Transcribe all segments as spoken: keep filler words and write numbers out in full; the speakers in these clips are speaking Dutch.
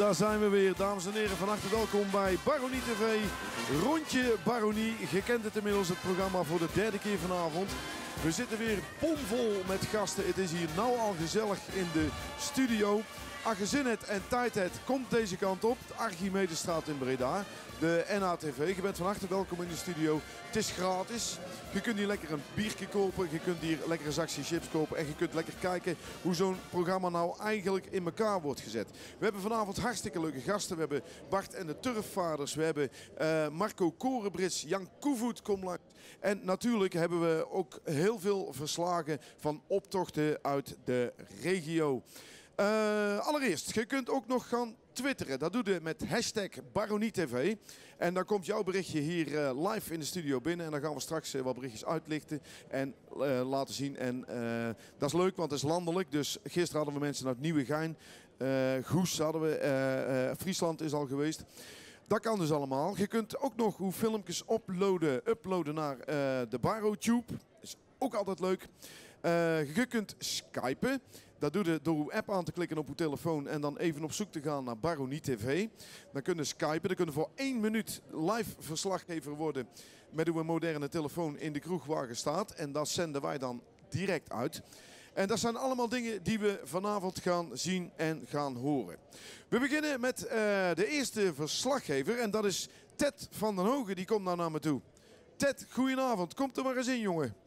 daar zijn we weer. Dames en heren, van harte welkom bij Baronie T V. Rondje Baronie. Je kent het inmiddels, het programma voor de derde keer vanavond. We zitten weer bomvol met gasten. Het is hier nou al gezellig in de studio. Als je zin hebt en tijd hebt, komt deze kant op. De Archimedestraat in Breda. De N H T V. Je bent van harte welkom in de studio. Het is gratis. Je kunt hier lekker een biertje kopen. Je kunt hier lekker een zakje chips kopen. En je kunt lekker kijken hoe zo'n programma nou eigenlijk in elkaar wordt gezet. We hebben vanavond hartstikke leuke gasten. We hebben Bart en de Turfvaders. We hebben uh, Marco Korenbrits. Jan Koevoet komt langs. En natuurlijk hebben we ook heel veel verslagen van optochten uit de regio. Uh, allereerst, je kunt ook nog gaan twitteren. Dat doe je met hashtag BaronieTV. En dan komt jouw berichtje hier uh, live in de studio binnen. En dan gaan we straks uh, wat berichtjes uitlichten en uh, laten zien. En uh, dat is leuk, want het is landelijk. Dus gisteren hadden we mensen uit Nieuwegein. Uh, Goes hadden we. Uh, uh, Friesland is al geweest. Dat kan dus allemaal. Je kunt ook nog uw filmpjes uploaden, uploaden naar uh, de BaroTube. Is ook altijd leuk. Uh, je kunt skypen. Dat doe je door uw app aan te klikken op uw telefoon en dan even op zoek te gaan naar Baronie T V. Dan kun je skypen. Dan kun je voor één minuut live verslaggever worden met uw moderne telefoon in de kroeg waar je staat. En dat zenden wij dan direct uit. En dat zijn allemaal dingen die we vanavond gaan zien en gaan horen. We beginnen met uh, de eerste verslaggever en dat is Ted van den Hogen. Die komt nou naar me toe. Ted, goedenavond. Komt er maar eens in, jongen.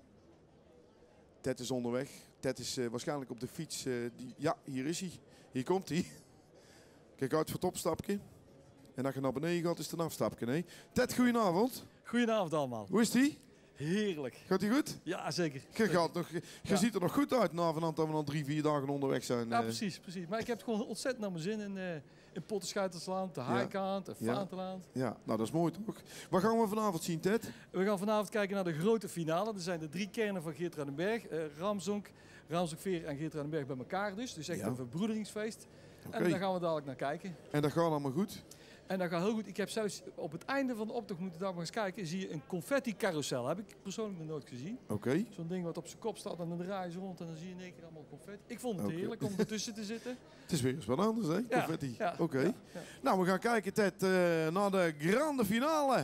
Ted is onderweg. Ted is uh, waarschijnlijk op de fiets. Uh, die... Ja, hier is hij. Hier komt hij. Kijk uit voor het opstapje. En als je naar beneden gaat, is het een afstapje. Nee. Ted, goedenavond. Goedenavond allemaal. Hoe is die? Heerlijk. Gaat hij goed? Ja, zeker. Je, gaat nog, je ja. ziet er nog goed uit na vanaf dat we al drie, vier dagen onderweg zijn. Ja, precies, precies. Maar ik heb het gewoon ontzettend naar mijn zin in, uh, in Pottenschuitersland, de Haaikant, de Vaanteland. Ja. ja, nou dat is mooi toch? Wat gaan we vanavond zien, Ted? We gaan vanavond kijken naar de grote finale. Er zijn de drie kernen van Geertruidenberg. Uh, Ramsonk, Ramsonkveer en Geertruidenberg bij elkaar dus. Dus echt ja. een verbroederingsfeest. Okay. En daar gaan we dadelijk naar kijken. En dat gaat allemaal goed? En dat gaat heel goed. Ik heb zelfs op het einde van de optocht moeten daar maar eens kijken. Zie je een confetti carousel. Heb ik persoonlijk nog nooit gezien. Oké. Okay. Zo'n ding wat op zijn kop staat en dan draaien ze rond en dan zie je in één keer allemaal confetti. Ik vond het okay. heerlijk om ertussen te zitten. Het is weer eens wat anders, hè? Ja, confetti. Ja, Oké. Okay. Ja, ja. Nou, we gaan kijken, Ted, uh, naar de grande finale.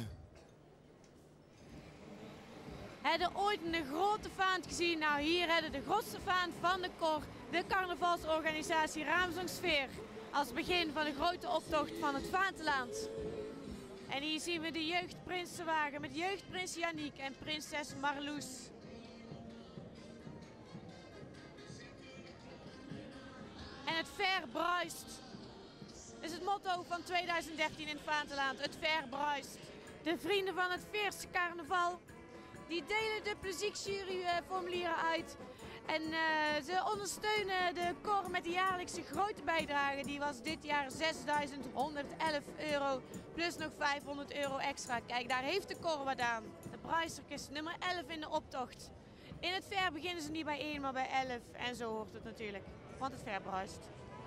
Hebben ooit een grote vaant gezien? Nou, hier hebben we de grootste vaant van de Kor, de carnavalsorganisatie Ramsonksveer. Als begin van de grote optocht van het Vaanteland. En hier zien we de jeugdprinsenwagen met jeugdprins Yannick en prinses Marloes. En het Ver bruist. Dat is het motto van tweeduizend dertien in het Vaanteland. Het Ver bruist. De vrienden van het Veerse carnaval, die delen de pleziekjuryformulieren uit. En uh, ze ondersteunen de Kor met de jaarlijkse grote bijdrage. Die was dit jaar zesduizend honderd-elf euro. Plus nog vijfhonderd euro extra. Kijk, daar heeft de Kor wat aan. De Bruisterkist nummer elf in de optocht. In het Ver beginnen ze niet bij één, maar bij elf. En zo hoort het natuurlijk. Want het Ver bruist.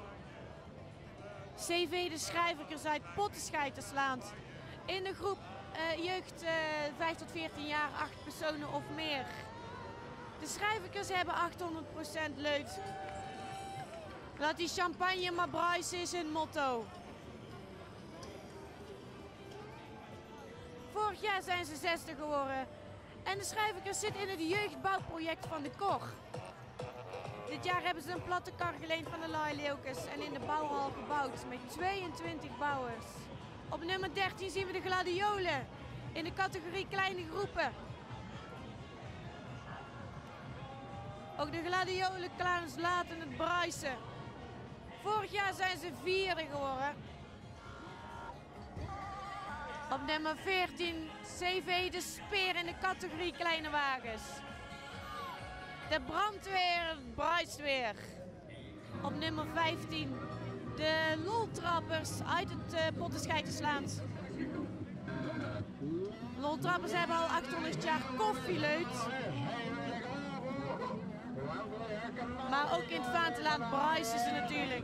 C V de Schrijverkers uit Pottenscheitersland. In de groep uh, jeugd uh, vijf tot veertien jaar, acht personen of meer. De Schrijverkers hebben achthonderd procent leut. Laat die champagne maar bruisen is hun motto. Vorig jaar zijn ze zesde geworden. En de Schrijverkers zitten in het jeugdbouwproject van de Kor. Dit jaar hebben ze een platte kar geleend van de Lai Leeuwkes en in de bouwhal gebouwd met tweeëntwintig bouwers. Op nummer dertien zien we de gladiolen in de categorie kleine groepen. Ook de gladiolenklans laten het bruisen. Vorig jaar zijn ze vierde geworden. Op nummer veertien C V de Speer in de categorie kleine wagens. De brandweer bruist weer. Op nummer vijftien de loltrappers uit het uh, Pottenscheitersland. Loltrappers hebben al achthonderd jaar koffieleut. Maar ook in het Vaanteland bruisen ze natuurlijk.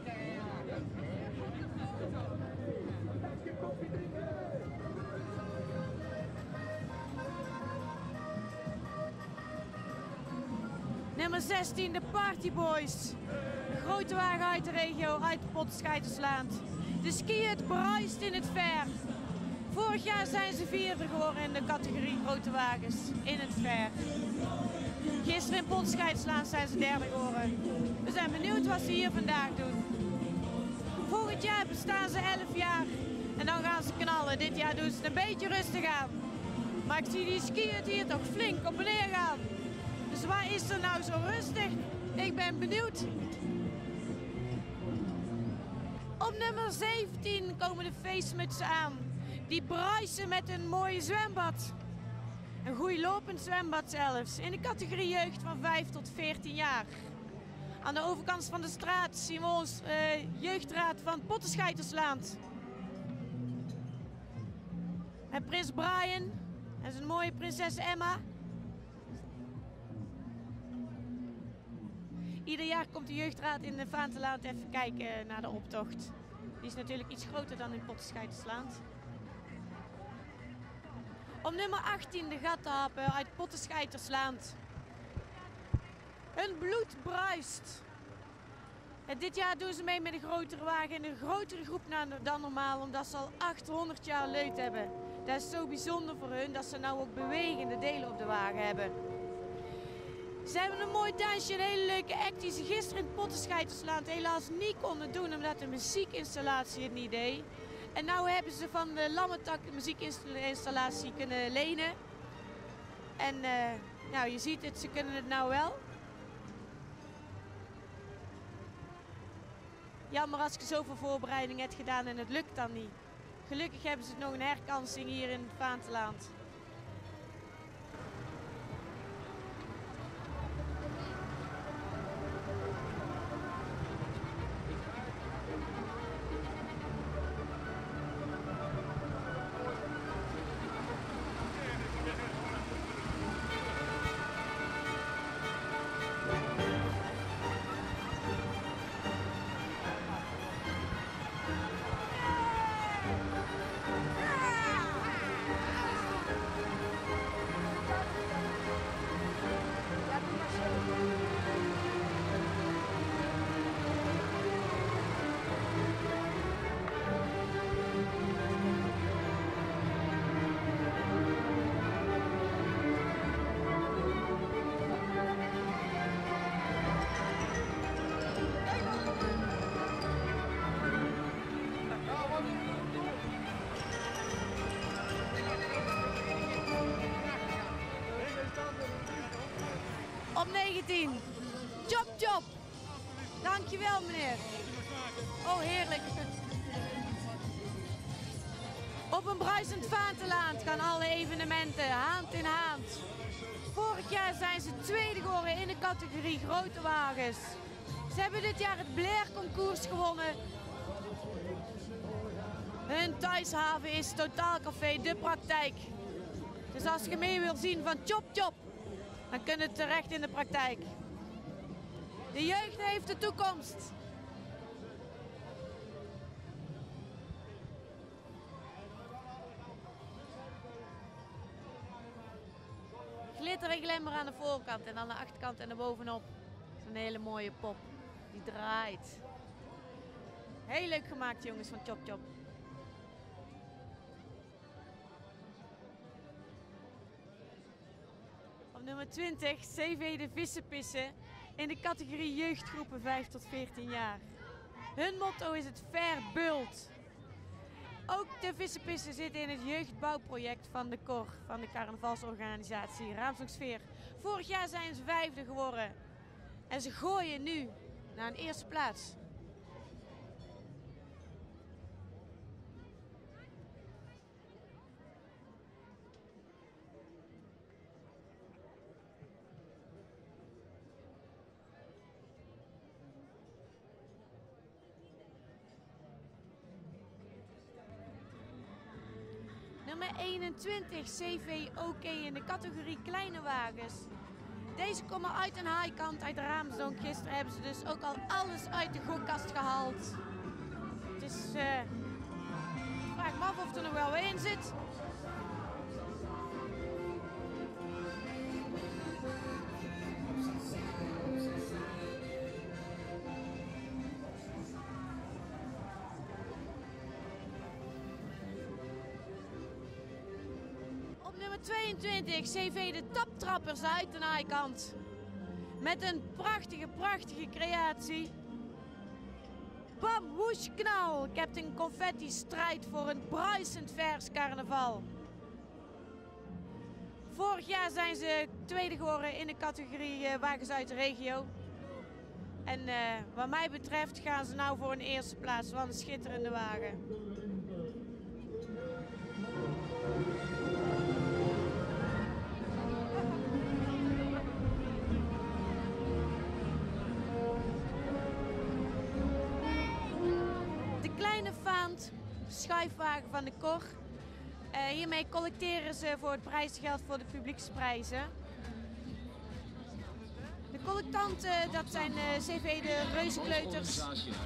Nummer zestien, de Partyboys. De grote wagen uit de regio, uit de Pottenscheitersland. De ski het bruist in het ver. Vorig jaar zijn ze vierde geworden in de categorie grote wagens in het ver. Gisteren in Pottenscheidslaan zijn ze derde geworden. We zijn benieuwd wat ze hier vandaag doen. Volgend jaar bestaan ze elf jaar en dan gaan ze knallen. Dit jaar doen ze het een beetje rustig aan. Maar ik zie die skiën hier toch flink op en neer gaan. Dus waar is er nou zo rustig? Ik ben benieuwd. Op nummer zeventien komen de feestmutsen aan. Die bruisen met een mooie zwembad. Een goed lopend zwembad zelfs. In de categorie jeugd van vijf tot veertien jaar. Aan de overkant van de straat zien we ons uh, jeugdraad van Pottenscheitersland. En prins Brian en zijn mooie prinses Emma. Ieder jaar komt de jeugdraad in de Vaantelaan even kijken naar de optocht. Die is natuurlijk iets groter dan in Pottenscheitersland. Op nummer achttien de gattenhappen uit Pottenscheitersland. Hun bloed bruist. En dit jaar doen ze mee met een grotere wagen in een grotere groep dan normaal, omdat ze al achthonderd jaar leut hebben. Dat is zo bijzonder voor hun dat ze nou ook bewegende delen op de wagen hebben. Ze hebben een mooi dansje, een hele leuke act die ze gisteren in Pottenscheitersland helaas niet konden doen, omdat de muziekinstallatie het niet deed. En nu hebben ze van de Lammetak de muziekinstallatie kunnen lenen. En uh, nou, je ziet het, ze kunnen het nou wel. Jammer als je zoveel voorbereiding hebt gedaan en het lukt dan niet. Gelukkig hebben ze nog een herkansing hier in het Vaanteland. Op negentien. Chop Chop. Dankjewel meneer. Oh heerlijk. Op een bruisend Vaantelaan gaan alle evenementen hand in hand. Vorig jaar zijn ze tweede geworden in de categorie grote wagens. Ze hebben dit jaar het Blair concours gewonnen. Hun thuishaven is Totaalcafé De Praktijk. Dus als je mee wilt zien van Chop Chop, dan kun je terecht in de praktijk. De jeugd heeft de toekomst. Glitter en glimmer aan de voorkant en aan de achterkant en erbovenop. Zo'n hele mooie pop. Die draait. Heel leuk gemaakt jongens van Chop Chop. Nummer twintig, C V de Vissenpissen in de categorie jeugdgroepen vijf tot veertien jaar. Hun motto is het verbult. Ook de Vissenpissen zitten in het jeugdbouwproject van de C O R, van de carnavalsorganisatie Raamsdonksveer. Vorig jaar zijn ze vijfde geworden en ze gooien nu naar een eerste plaats. Nummer eenentwintig, C V O K in de categorie kleine wagens. Deze komen uit een high-kant uit Raamsdonk. Gisteren hebben ze dus ook al alles uit de gokkast gehaald. Het is, uh, ik vraag me af of er nog wel weer in zit. tweeëntwintig C V de Taptrappers uit de naaikant. Met een prachtige, prachtige creatie. Bam, woesh, knal. Captain Confetti strijdt voor een bruisend vers carnaval. Vorig jaar zijn ze tweede geworden in de categorie uh, wagens uit de regio. En uh, wat mij betreft gaan ze nou voor een eerste plaats van een schitterende wagen. De kleine Faant, schuifwagen van de Cor. Uh, hiermee collecteren ze voor het prijsgeld voor de publieksprijzen. De collectanten, dat zijn uh, C V de Reuzenkleuters.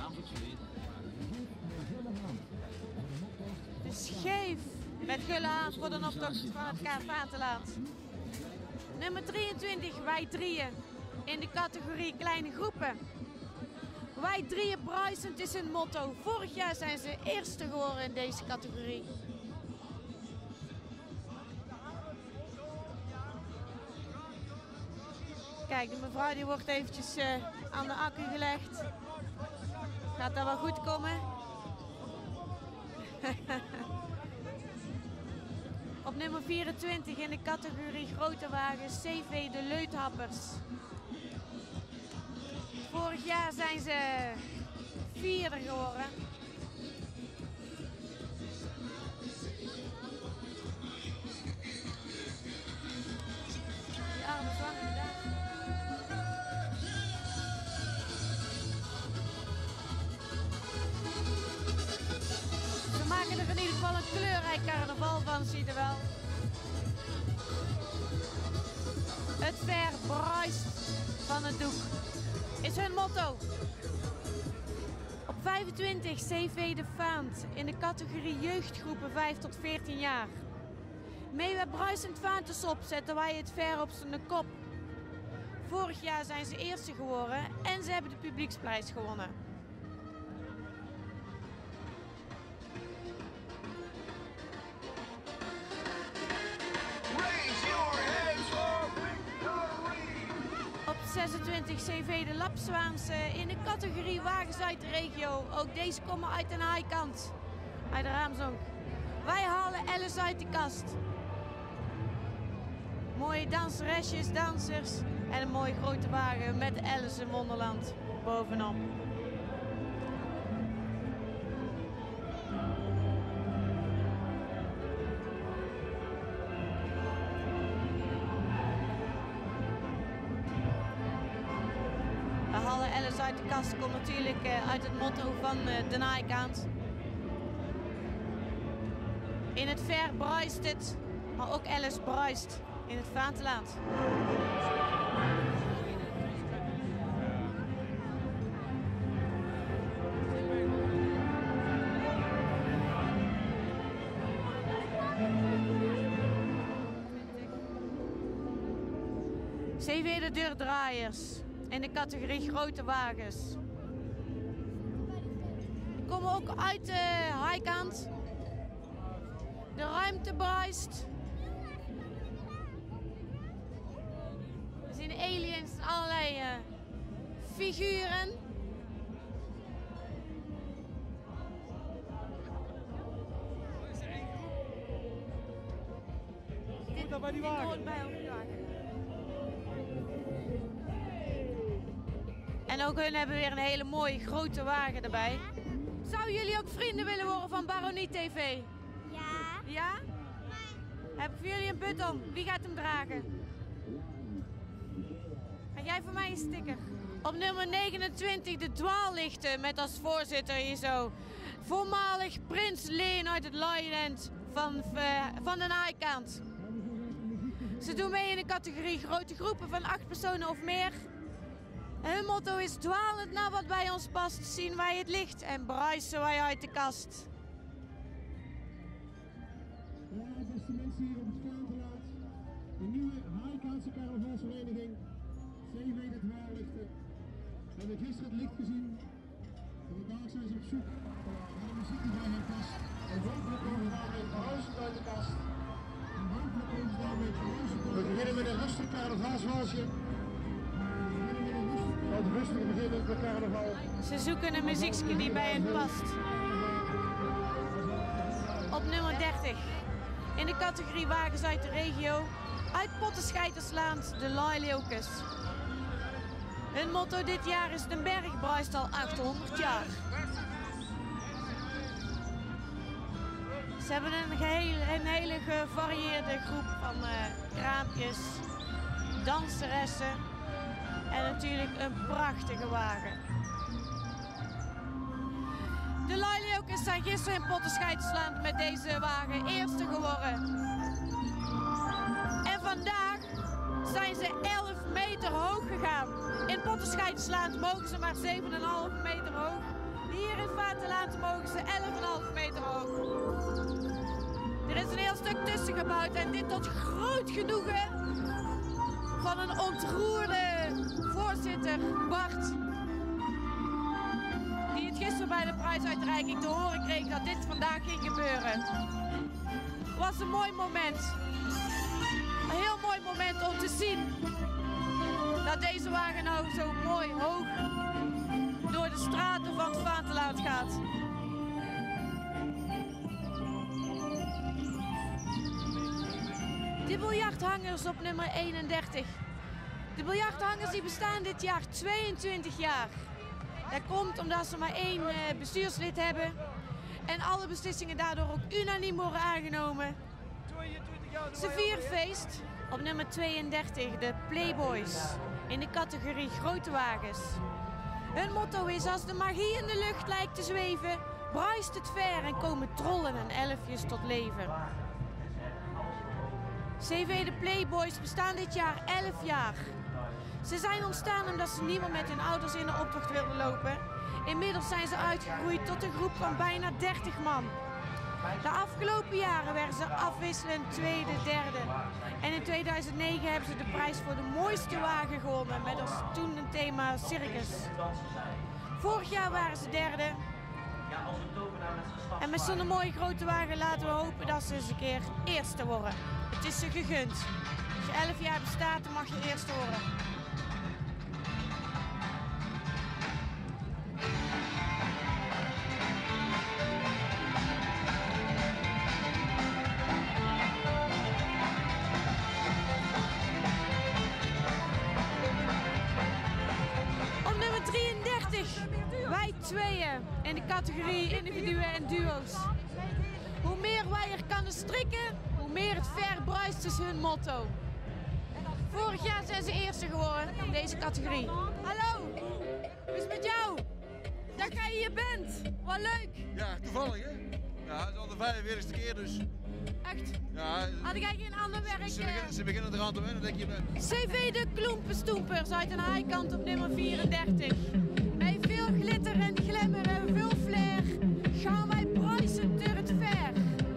De Scheef met gulle aan voor de optocht van het K Vaterland. Nummer drieëntwintig, wij drieën in de categorie kleine groepen. Wij drieën bruisend is hun motto. Vorig jaar zijn ze eerste geworden in deze categorie. Kijk, de mevrouw die wordt eventjes uh, aan de accu gelegd. Gaat dat wel goed komen? Op nummer vierentwintig in de categorie grote wagens C V de Leuthappers. Vorig jaar zijn ze vierde geworden. Die arme zwanger daar. Ze maken er in ieder geval een kleurrijk carnaval van, zie je wel. Het verbruist van het doek is hun motto. Op vijfentwintig C V de Faant in de categorie jeugdgroepen vijf tot veertien jaar. Mee met bruisend Faantes op zetten wij het ver op zijn kop. Vorig jaar zijn ze eerste geworden en ze hebben de publieksprijs gewonnen. zesentwintig C V de Lapzwaanse in de categorie wagens uit de regio. Ook deze komen uit een haaikant, uit de Raamsdonk. Wij halen Alice uit de kast. Mooie danseresjes, dansers en een mooie grote wagen met Alice in Wonderland bovenop. Alice uit de kast komt natuurlijk uh, uit het motto van uh, de naaikant. In het ver bruist het, maar ook Alice bruist in het Vaterland. C V de deurdraaiers in de categorie grote wagens. Die komen ook uit de haaikant. De ruimte bruist. We zien aliens en allerlei uh, figuren. Dit, dit bij die wagen. hoort bij op die wagen. En ook hun hebben weer een hele mooie grote wagen erbij. Zouden jullie ook vrienden willen worden van Baronie T V? Ja. Ja? Heb ik voor jullie een button. Wie gaat hem dragen? Ga jij voor mij een sticker? Op nummer negenentwintig de dwaallichten met als voorzitter hier zo. Voormalig Prins Leen uit het Lionland van, uh, van de naaikant. Ze doen mee in de categorie grote groepen van acht personen of meer. Hun motto is dwalend naar wat bij ons past, zien wij het licht en bruisen wij uit de kast. Ja, beste mensen hier op het Vaterland, de nieuwe Haaikaanse carnavalsvereniging, C V de dwaallichten. We hebben gisteren het licht gezien, vandaag zijn ze op zoek naar de muziek die bij hen past. En hopelijk komen we weer bruisend uit de kast. En hopelijk We beginnen met een rustig carnavalswalsje. Wat rustig beginnen met carnaval. Ze zoeken een muziekje die bij hen past. Op nummer dertig. In de categorie wagens uit de regio. Uit Pottenscheitersland, de Laileukes. Hun motto dit jaar is: Den Berg bruist al achthonderd jaar. Ze hebben een, gehele, een hele gevarieerde groep van uh, kraampjes, danseressen en natuurlijk een prachtige wagen. De Laileukes zijn gisteren in Pottenscheitersland met deze wagen eerste geworden. En vandaag zijn ze elf meter hoog gegaan. In Pottenscheitersland mogen ze maar zeven komma vijf meter hoog. Hier in Vaterland mogen ze elf komma vijf meter hoog. Er is een heel stuk tussen gebouwd en dit tot groot genoegen van een ontroerde voorzitter, Bart. Die het gisteren bij de prijsuitreiking te horen kreeg dat dit vandaag ging gebeuren. Het was een mooi moment. Een heel mooi moment om te zien dat deze wagen nou zo mooi hoog door de straten van het Vaterland gaat. De biljarthangers op nummer eenendertig. De biljarthangers die bestaan dit jaar tweeëntwintig jaar. Dat komt omdat ze maar één uh, bestuurslid hebben en alle beslissingen daardoor ook unaniem worden aangenomen. Ze vieren feest op nummer tweeëndertig, de Playboys, in de categorie grote wagens. Hun motto is: als de magie in de lucht lijkt te zweven, bruist het ver en komen trollen en elfjes tot leven. C V de Playboys bestaan dit jaar elf jaar. Ze zijn ontstaan omdat ze niet meer met hun ouders in de optocht wilden lopen. Inmiddels zijn ze uitgegroeid tot een groep van bijna dertig man. De afgelopen jaren werden ze afwisselend tweede, derde. En in tweeduizend negen hebben ze de prijs voor de mooiste wagen gewonnen met als toen een thema circus. Vorig jaar waren ze derde. En met zo'n mooie grote wagen laten we hopen dat ze eens een keer eerste worden. Het is ze gegund. Als je elf jaar bestaat, dan mag je eerste worden. Op nummer drieëndertig, wij tweeën in de categorie individuen en duo's. Hoe meer wij er kunnen strikken, hoe meer het ver bruist, is hun motto. Vorig jaar zijn ze eerste geworden in deze categorie. Hallo, hoe is het met jou? Dat jij hier bent, wat leuk. Ja, toevallig hè? Ja, het is al de vijfenveertigste keer dus. Echt? Ja, had jij geen ander werk? Ze beginnen, ze beginnen eraan te wennen dat ik hier ben. C V de Klompenstoempers uit een haaikant op nummer vierendertig. Met veel glitter en glamour en veel flair gaan wij bruisen door het ver.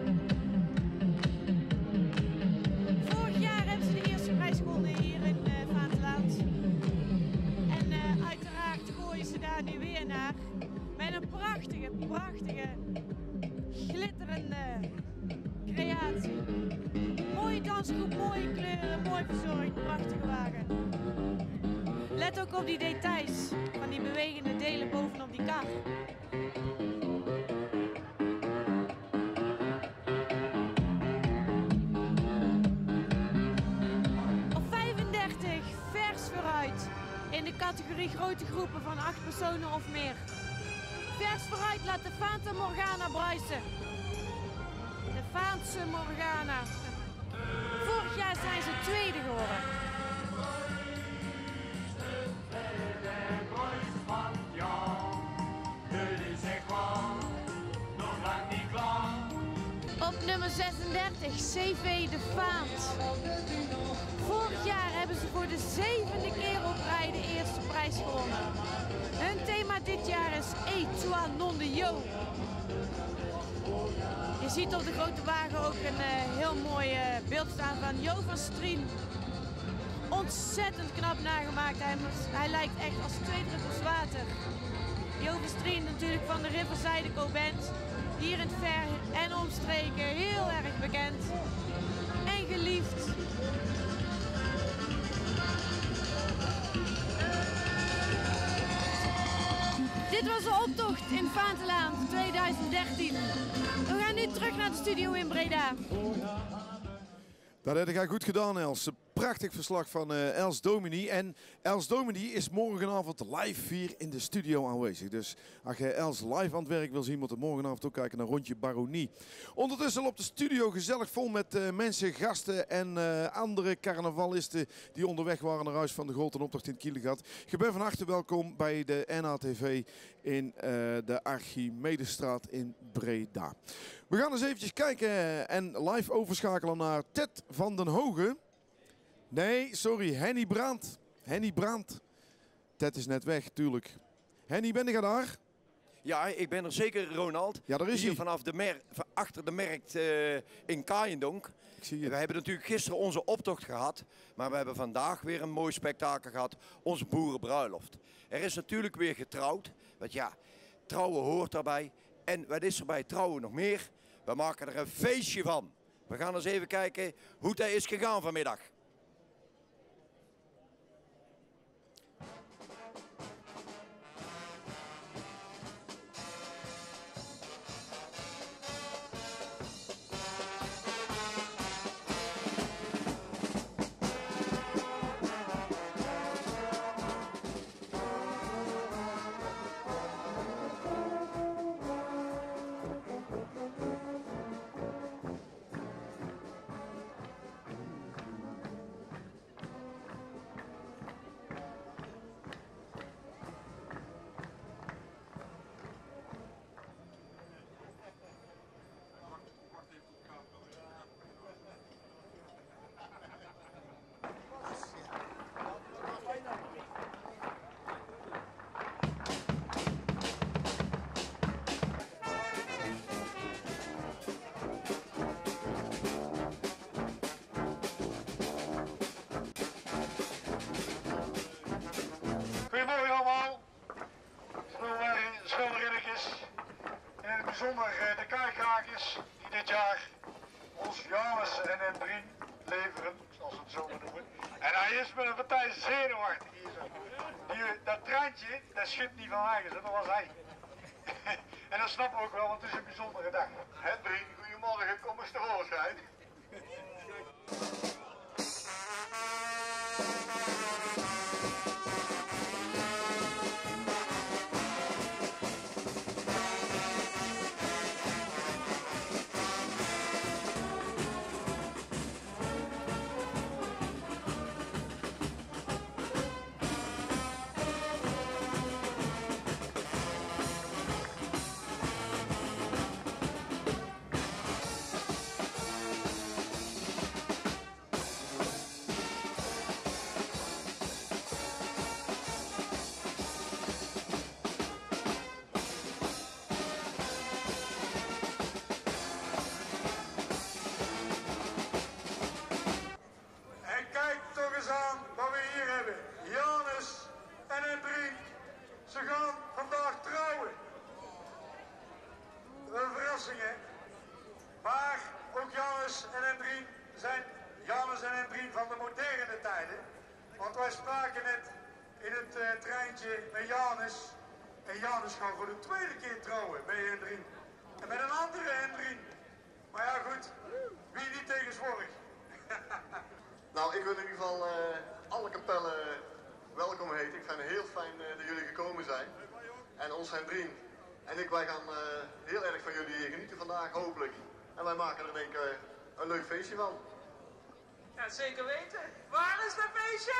Vorig jaar hebben ze de eerste prijs gewonnen hier in uh, Vaterland. En uh, uiteraard gooien ze daar nu weer naar. Met een prachtige, prachtige, glitterende creatie. Mooie dansgroep, mooie kleuren, mooi verzorgd, prachtige wagen. Let ook op die details van die bewegende delen bovenop die kar. Op vijfendertig, vers vooruit. In de categorie grote groepen van acht personen of meer. Vers vooruit laat de Fata Morgana bruisen. De Fata Morgana. Vorig jaar zijn ze tweede geworden. Op nummer zesendertig, C V de Faant. Vorig jaar hebben ze voor de zevende keer op rij de eerste prijs gewonnen. Hun thema dit jaar is Et toi non de yo. Je ziet op de grote wagen ook een uh, heel mooi uh, beeld staan van Jo van Strien. Ontzettend knap nagemaakt. Hij, hij lijkt echt als twee druppels water. Jo van Strien natuurlijk van de Riverside Co Band. Hier in het ver en omstreken heel erg bekend. En geliefd. Dit was de optocht in Vaantelaan tweeduizend dertien. We gaan nu terug naar de studio in Breda. Dat heb jij goed gedaan, Els. Een prachtig verslag van uh, Els Domini. En Els Domini is morgenavond live hier in de studio aanwezig. Dus als je Els live aan het werk wil zien, moet je morgenavond ook kijken naar Rondje Baronie. Ondertussen loopt de studio gezellig vol met uh, mensen, gasten en uh, andere carnavalisten die onderweg waren naar huis van de grote optocht in het Kielegat. Je bent van harte welkom bij de N A T V in uh, de Archimedestraat in Breda. We gaan eens eventjes kijken en live overschakelen naar Ted van den Hogen. Nee, sorry, Henny Brandt. Henny Brandt. Ted is net weg, tuurlijk. Henny, ben je daar? Ja, ik ben er zeker, Ronald. Ja, daar is Hier hij. vanaf de mer van achter de markt uh, in Kaaiendonk. Ik zie het. We hebben natuurlijk gisteren onze optocht gehad. Maar we hebben vandaag weer een mooi spektakel gehad. Onze boerenbruiloft. Er is natuurlijk weer getrouwd. Want ja, trouwen hoort daarbij. En wat is er bij trouwen nog meer? We maken er een feestje van. We gaan eens even kijken hoe dat is gegaan vanmiddag. Goedemorgen allemaal. Schilderinnetjes. En in het bijzonder de kaartkragers die dit jaar ons Janus en Hendrien leveren, zoals we het zo maar noemen. En hij is met een partij zenuwachtig hier zo. Die, dat treintje, dat schudt niet van wagens, dat was hij. En dat snappen we ook wel, want het is een bijzondere dag. Hendrien, goedemorgen, kom eens tevoorschijn. Maar ook Janus en Hendrien zijn Janus en Hendrien van de moderne tijden. Want wij spraken net in het uh, treintje met Janus. En Janus gaat voor de tweede keer trouwen bij Hendrien. En met een andere Hendrien. Maar ja goed, wie niet tegenwoordig. Nou, ik wil in ieder geval uh, alle kapellen welkom heten. Ik vind het heel fijn uh, dat jullie gekomen zijn. En ons Hendrien en ik, wij gaan uh, heel erg van jullie genieten vandaag, hopelijk. En wij maken er denk ik uh, een leuk feestje van. Ja, zeker weten. Waar is dat feestje?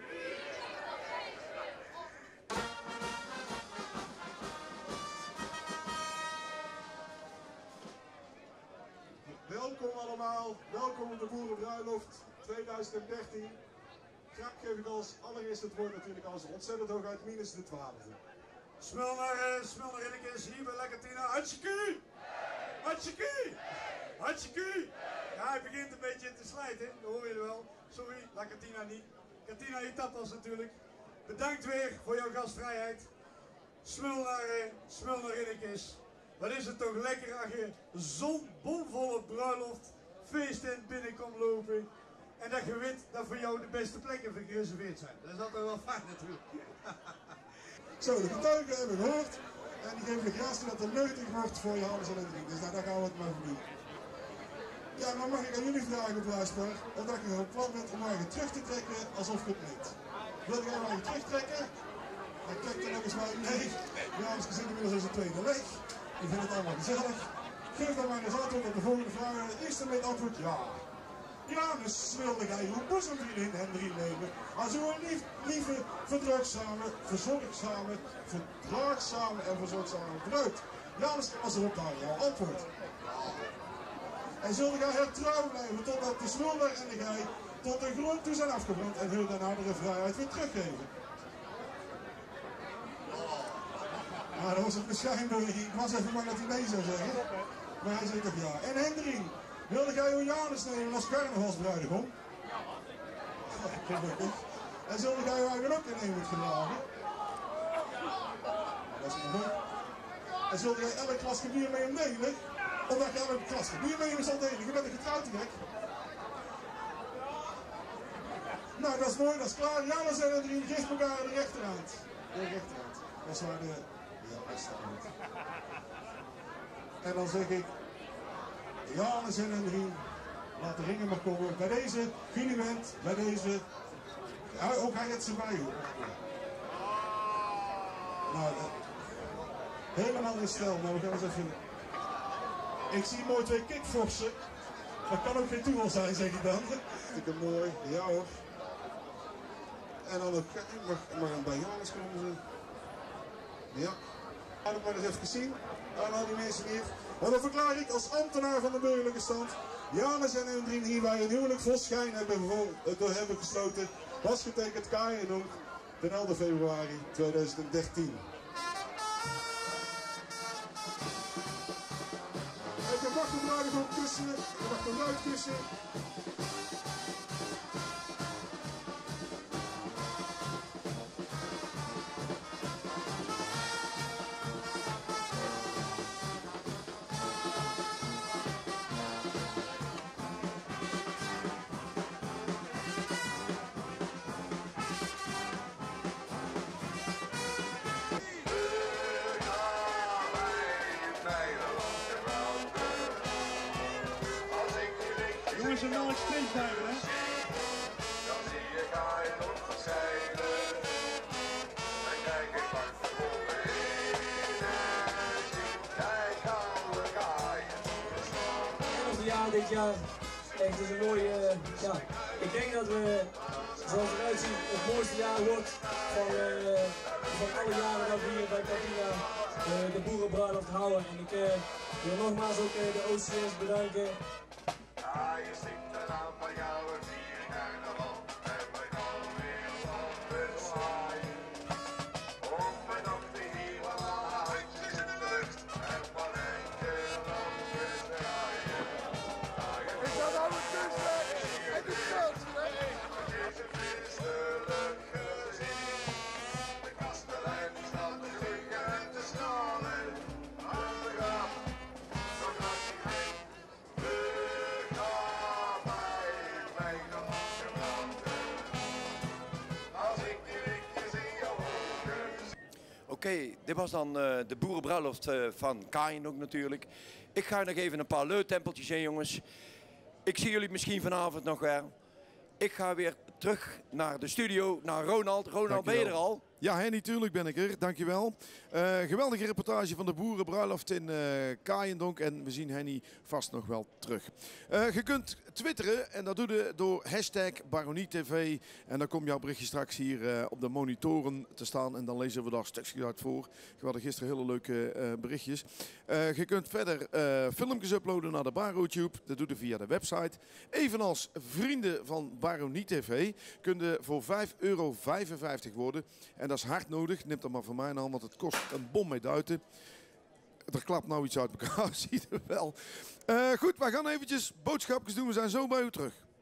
Welkom allemaal, welkom op de Boerenbruiloft tweeduizend dertien. Graag geef ik als allereerst het woord natuurlijk als ontzettend hoog uit minus de twaalfde. Smul naar, uh, smul naar Rinnekes, hier bij Lakatina. Hartstikke! Hartstikke! Hartstikke! Ja, hij begint een beetje te slijten, dat hoor je wel. Sorry, Lakatina niet. Katina Etapas natuurlijk. Bedankt weer voor jouw gastvrijheid. Smul naar, uh, smul naar Rinnekes. Wat is het toch lekker als je zo'n bomvolle bruiloft feesttent binnenkomt lopen. En dat je weet dat voor jou de beste plekken gereserveerd zijn. Dat is altijd wel fijn natuurlijk. Zo, de getuigen hebben gehoord. En die geven de gratie dat er nuttig wordt voor Johannes en Hendrik. Dus nou, daar gaan we het maar voor doen. Ja, dan mag ik aan jullie vragen op luister. Of dat je een plan bent om je terug te trekken alsof je het meet. Wil je nou je terugtrekken? Dan kijkt er nog eens maar nee. Johannes zit inmiddels in zijn tweede leeg. Ik vind het allemaal gezellig. Geef dan maar eens antwoord op de volgende vraag. Het eerste met antwoord ja. Janus wilde jij uw boezemvriendin Hendrik nemen als uw lief, lieve, verdraagzame, verzorgzame, verdraagzame en verzorgzame bruid. Janus was erop daar jouw antwoord. En zullen jij haar trouw blijven totdat de schulder en de gij tot de grond toe zijn afgebrand en hun daarna de vrijheid weer teruggeven. Nou, dat was een beschijnbaar. Ik was even bang dat hij nee zou zeggen. Maar hij zei toch ja. En Hendrik, wilde jij uw Janus nemen als carnavalsbruidegom? Gelukkig. En zulde jij uw eigen ook nemen met gedragen? Dat is niet goed. En zulde jij elk klasje bier mee hem delen? Omdat je elk klasje bier mee hem zal delen? Je bent een getrouwd gek. Nou, dat is mooi, dat is klaar. Janus en Hendrik geeft elkaar de rechterhand. De rechterhand. Dat is waar de... Ja, dat staat goed. En dan zeg ik... Janus en Hendrik, laat de ringen maar komen. Bij deze Guniment, bij deze... Ja, ook hij het ze bij hoor. Nou, uh, helemaal in stijl. Nou, we gaan eens even... Ik zie mooi twee kickforsen. Dat kan ook geen toeval zijn, zeg ik dan. Vind ik mooi. Ja hoor. En dan ook... Ik mag, mag hem bij Janus komen. Ja. Laat het maar eens even zien. Aan al die mensen hier. Maar dan verklaar ik als ambtenaar van de burgerlijke stand. Janus en Hendrik hier wij een huwelijk vol schijn hebben, door hebben gesloten. Was getekend Kaaiendonk ten elfde februari tweeduizend dertien. Ik mag de bruidegom kussen. Ik mag de bruid kussen. Jongens, een nooit sprintduiven, hè? Dan zie je Kai nog zeilen. En kijk ik langs de bomen heen. Kijk oude Kai. elfde jaar dit jaar. Echt, het is een mooie... Uh, ja, ik denk dat we, zoals het eruit ziet, het mooiste jaar wordt van, uh, van alle jaren dat we hier bij Cantina uh, de boerenbruiloft houden. En ik uh, wil nogmaals ook uh, de O C S bedanken. Ja, je zingt een aantal jaren vier carnaval. En wij gaan weer laten zwaaien. Om mijn nachten hier wat handjes in de lucht. En van enkele lampen draaien. Ik ga nou een kus weg. En de kans weg. Het is een feestelijk gezin. De kastelein staat te zingen en te snallen. Maar we gaan zo gaat hij heen. Oké, okay, dit was dan uh, de boerenbruiloft uh, van Kaaiendonk natuurlijk. Ik ga nog even een paar leutempeltjes in, jongens. Ik zie jullie misschien vanavond nog weer. Ik ga weer terug naar de studio, naar Ronald. Ronald, ben je er al? Ja, Henny, tuurlijk ben ik er. Dankjewel. Uh, geweldige reportage van de boerenbruiloft in uh, Kaaiendonk. En we zien Henny vast nog wel terug. Uh, je kunt twitteren en dat doe je door hashtag BaronieTV. En dan komt jouw berichtje straks hier uh, op de monitoren te staan. En dan lezen we daar stukjes uit voor. We hadden gisteren hele leuke uh, berichtjes. Uh, je kunt verder uh, filmpjes uploaden naar de BaroTube. Dat doe je via de website. Evenals vrienden van BaronieTV kun je voor vijf euro vijfenvijftig worden. En dat is hard nodig. Neem dat maar van mij aan, want het kost een bom met duiten. Er klapt nou iets uit elkaar, zie je wel. Uh, goed, we gaan eventjes boodschapjes doen. We zijn zo bij u terug.